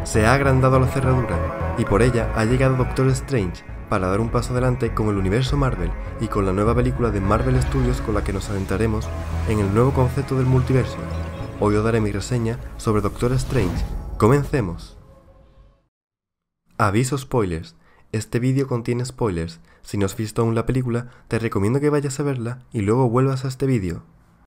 Se ha agrandado la cerradura, y por ella ha llegado Doctor Strange para dar un paso adelante con el universo Marvel y con la nueva película de Marvel Studios con la que nos adentraremos en el nuevo concepto del multiverso. Hoy os daré mi reseña sobre Doctor Strange. ¡Comencemos! Aviso spoilers. Este vídeo contiene spoilers. Si no has visto aún la película, te recomiendo que vayas a verla y luego vuelvas a este vídeo.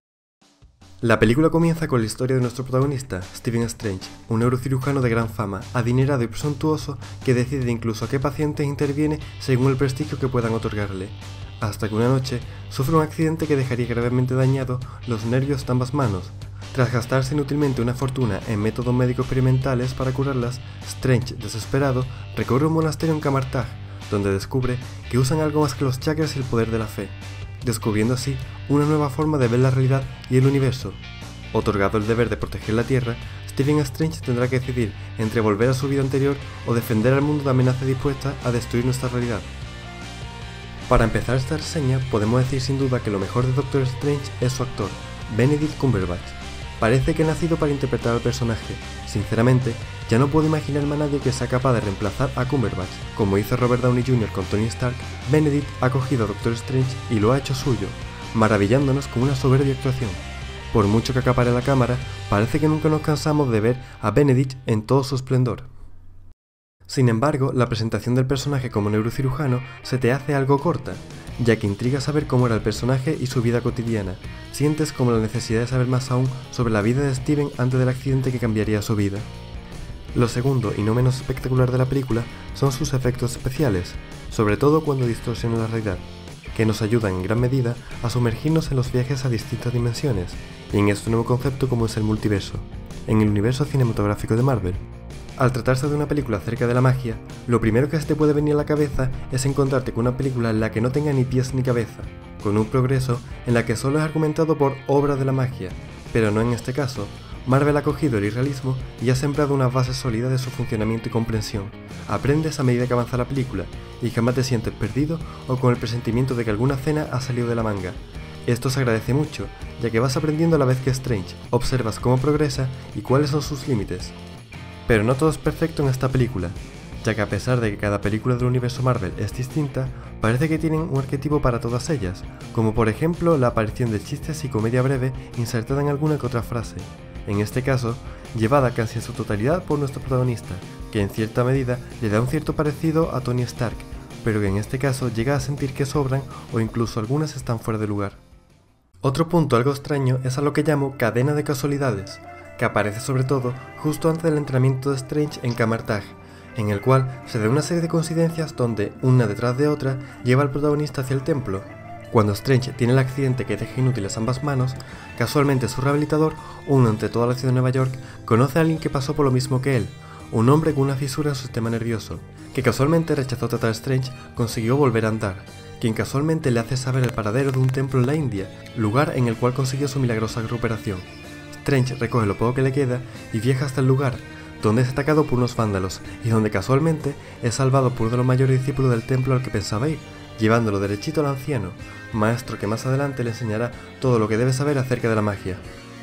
La película comienza con la historia de nuestro protagonista, Stephen Strange, un neurocirujano de gran fama, adinerado y presuntuoso que decide incluso a qué pacientes interviene según el prestigio que puedan otorgarle. Hasta que una noche sufre un accidente que dejaría gravemente dañado los nervios de ambas manos. Tras gastarse inútilmente una fortuna en métodos médicos experimentales para curarlas, Strange, desesperado, recorre un monasterio en Kamar-Taj, donde descubre que usan algo más que los chakras y el poder de la fe, descubriendo así una nueva forma de ver la realidad y el universo. Otorgado el deber de proteger la Tierra, Stephen Strange tendrá que decidir entre volver a su vida anterior o defender al mundo de amenazas dispuestas a destruir nuestra realidad. Para empezar esta reseña, podemos decir sin duda que lo mejor de Doctor Strange es su actor, Benedict Cumberbatch. Parece que ha nacido para interpretar al personaje. Sinceramente, ya no puedo imaginarme a nadie que sea capaz de reemplazar a Cumberbatch. Como hizo Robert Downey Jr. con Tony Stark, Benedict ha cogido a Doctor Strange y lo ha hecho suyo, maravillándonos con una soberbia actuación. Por mucho que acapare la cámara, parece que nunca nos cansamos de ver a Benedict en todo su esplendor. Sin embargo, la presentación del personaje como neurocirujano se te hace algo corta, ya que intriga saber cómo era el personaje y su vida cotidiana. Sientes como la necesidad de saber más aún sobre la vida de Steven antes del accidente que cambiaría su vida. Lo segundo y no menos espectacular de la película son sus efectos especiales, sobre todo cuando distorsionan la realidad, que nos ayudan en gran medida a sumergirnos en los viajes a distintas dimensiones, y en este nuevo concepto como es el multiverso, en el universo cinematográfico de Marvel. Al tratarse de una película acerca de la magia, lo primero que se te puede venir a la cabeza es encontrarte con una película en la que no tenga ni pies ni cabeza, con un progreso en la que solo es argumentado por obras de la magia, pero no en este caso. Marvel ha cogido el irrealismo y ha sembrado unas bases sólidas de su funcionamiento y comprensión. Aprendes a medida que avanza la película, y jamás te sientes perdido o con el presentimiento de que alguna escena ha salido de la manga. Esto se agradece mucho, ya que vas aprendiendo a la vez que Strange, observas cómo progresa y cuáles son sus límites. Pero no todo es perfecto en esta película, ya que a pesar de que cada película del universo Marvel es distinta, parece que tienen un arquetipo para todas ellas, como por ejemplo la aparición de chistes y comedia breve insertada en alguna que otra frase, en este caso, llevada casi en su totalidad por nuestro protagonista, que en cierta medida le da un cierto parecido a Tony Stark, pero que en este caso llega a sentir que sobran o incluso algunas están fuera de lugar. Otro punto algo extraño es a lo que llamo cadena de casualidades, que aparece sobre todo justo antes del entrenamiento de Strange en Kamar-Taj, en el cual se da una serie de coincidencias donde, una detrás de otra, lleva al protagonista hacia el templo. Cuando Strange tiene el accidente que deja inútiles ambas manos, casualmente su rehabilitador, uno entre toda la ciudad de Nueva York, conoce a alguien que pasó por lo mismo que él, un hombre con una fisura en su sistema nervioso, que casualmente rechazó tratar a Strange, consiguió volver a andar, quien casualmente le hace saber el paradero de un templo en la India, lugar en el cual consiguió su milagrosa recuperación. Strange recoge lo poco que le queda y viaja hasta el lugar, donde es atacado por unos vándalos y donde casualmente es salvado por uno de los mayores discípulos del templo al que pensaba ir, llevándolo derechito al anciano, maestro que más adelante le enseñará todo lo que debe saber acerca de la magia.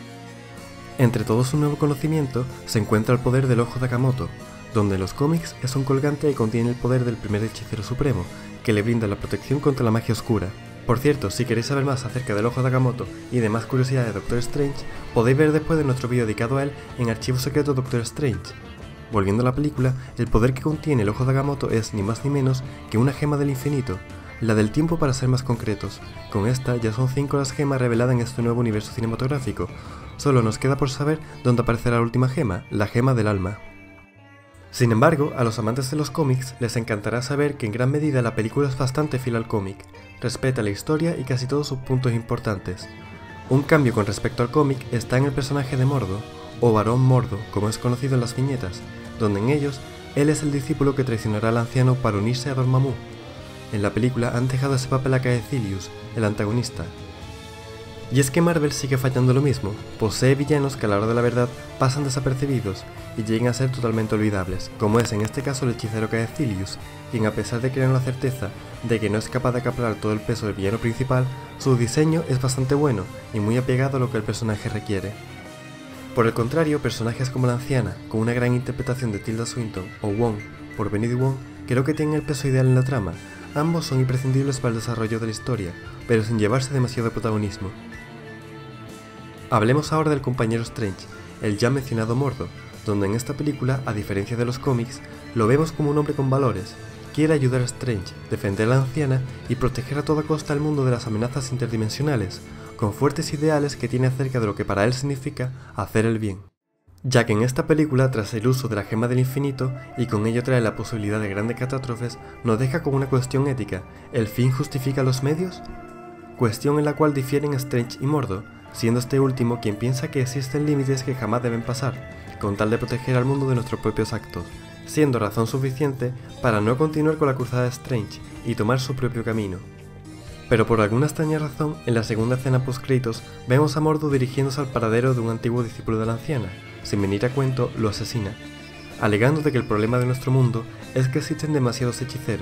Entre todo su nuevo conocimiento se encuentra el poder del Ojo de Agamotto, donde en los cómics es un colgante que contiene el poder del primer hechicero supremo, que le brinda la protección contra la magia oscura. Por cierto, si queréis saber más acerca del Ojo de Agamotto y demás curiosidades de Doctor Strange, podéis ver después de nuestro vídeo dedicado a él en Archivo Secreto Doctor Strange. Volviendo a la película, el poder que contiene el Ojo de Agamotto es ni más ni menos que una gema del infinito, la del tiempo para ser más concretos. Con esta ya son 5 las gemas reveladas en este nuevo universo cinematográfico. Solo nos queda por saber dónde aparecerá la última gema, la gema del alma. Sin embargo, a los amantes de los cómics les encantará saber que en gran medida la película es bastante fiel al cómic, respeta la historia y casi todos sus puntos importantes. Un cambio con respecto al cómic está en el personaje de Mordo, o Barón Mordo, como es conocido en las viñetas, donde en ellos, él es el discípulo que traicionará al anciano para unirse a Dormammu. En la película han dejado ese papel a Caecilius, el antagonista. Y es que Marvel sigue fallando lo mismo, posee villanos que a la hora de la verdad pasan desapercibidos y llegan a ser totalmente olvidables, como es en este caso el hechicero Caecilius, quien a pesar de crear la certeza de que no es capaz de acaparar todo el peso del villano principal, su diseño es bastante bueno y muy apegado a lo que el personaje requiere. Por el contrario, personajes como la anciana, con una gran interpretación de Tilda Swinton, o Wong, por Benedict Wong, creo que tienen el peso ideal en la trama. Ambos son imprescindibles para el desarrollo de la historia, pero sin llevarse demasiado protagonismo. Hablemos ahora del compañero Strange, el ya mencionado Mordo, donde en esta película, a diferencia de los cómics, lo vemos como un hombre con valores. Quiere ayudar a Strange, defender a la anciana y proteger a toda costa el mundo de las amenazas interdimensionales, con fuertes ideales que tiene acerca de lo que para él significa hacer el bien. Ya que en esta película, tras el uso de la gema del infinito, y con ello trae la posibilidad de grandes catástrofes, nos deja con una cuestión ética: ¿el fin justifica los medios? Cuestión en la cual difieren Strange y Mordo, siendo este último quien piensa que existen límites que jamás deben pasar, con tal de proteger al mundo de nuestros propios actos, siendo razón suficiente para no continuar con la cruzada de Strange y tomar su propio camino. Pero por alguna extraña razón, en la segunda escena post-créditos, vemos a Mordo dirigiéndose al paradero de un antiguo discípulo de la anciana. Sin venir a cuento, lo asesina, alegando de que el problema de nuestro mundo es que existen demasiados hechiceros.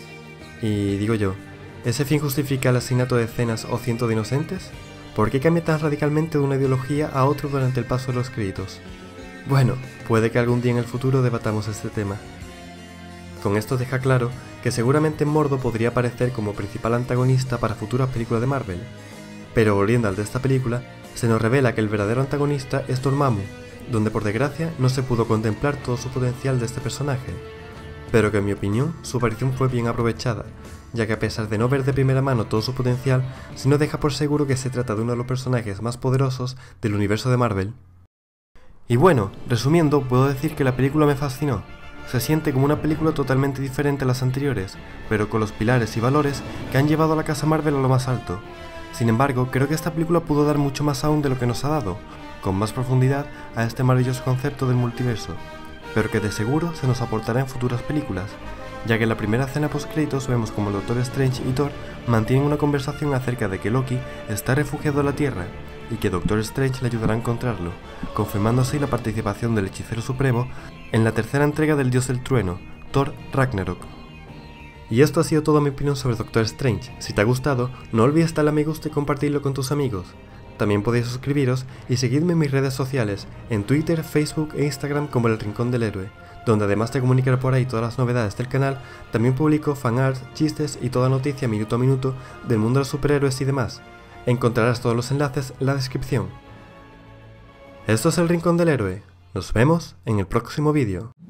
Y digo yo, ¿ese fin justifica el asesinato de decenas o cientos de inocentes? ¿Por qué cambia tan radicalmente de una ideología a otra durante el paso de los créditos? Bueno, puede que algún día en el futuro debatamos este tema. Con esto deja claro que seguramente Mordo podría aparecer como principal antagonista para futuras películas de Marvel. Pero volviendo al de esta película, se nos revela que el verdadero antagonista es Dormammu, donde por desgracia no se pudo contemplar todo su potencial de este personaje, pero que en mi opinión su aparición fue bien aprovechada, ya que a pesar de no ver de primera mano todo su potencial, sí nos deja por seguro que se trata de uno de los personajes más poderosos del universo de Marvel. Y bueno, resumiendo, puedo decir que la película me fascinó. Se siente como una película totalmente diferente a las anteriores, pero con los pilares y valores que han llevado a la casa Marvel a lo más alto. Sin embargo, creo que esta película pudo dar mucho más aún de lo que nos ha dado, con más profundidad a este maravilloso concepto del multiverso, pero que de seguro se nos aportará en futuras películas, ya que en la primera escena post-créditos vemos como el Doctor Strange y Thor mantienen una conversación acerca de que Loki está refugiado en la Tierra, y que Doctor Strange le ayudará a encontrarlo, confirmando así la participación del Hechicero Supremo en la tercera entrega del Dios del Trueno, Thor Ragnarok. Y esto ha sido toda mi opinión sobre Doctor Strange. Si te ha gustado, no olvides darle a me gusta y compartirlo con tus amigos. También podéis suscribiros y seguirme en mis redes sociales, en Twitter, Facebook e Instagram como El Rincón del Héroe, donde además de comunicar por ahí todas las novedades del canal, también publico fanarts, chistes y toda noticia minuto a minuto del mundo de los superhéroes y demás. Encontrarás todos los enlaces en la descripción. Esto es El Rincón del Héroe. Nos vemos en el próximo vídeo.